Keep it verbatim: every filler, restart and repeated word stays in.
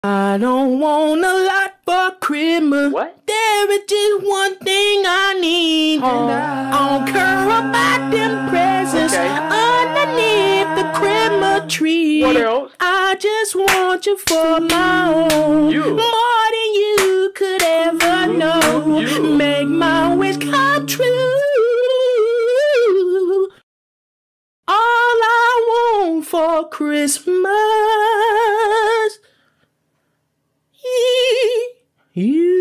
I don't want a lot for Christmas. What? There is just one thing I need. Oh. I don't care about them presents Okay. underneath the Christmas tree. What else? I just want you for my own. You. More than you could ever know. You. Make my wish come true. All I want for Christmas. You.